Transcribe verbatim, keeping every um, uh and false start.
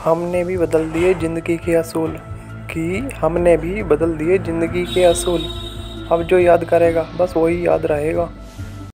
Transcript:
हमने भी बदल दिए जिंदगी के असूल कि हमने भी बदल दिए जिंदगी के असूल। अब जो याद करेगा बस वही याद रहेगा।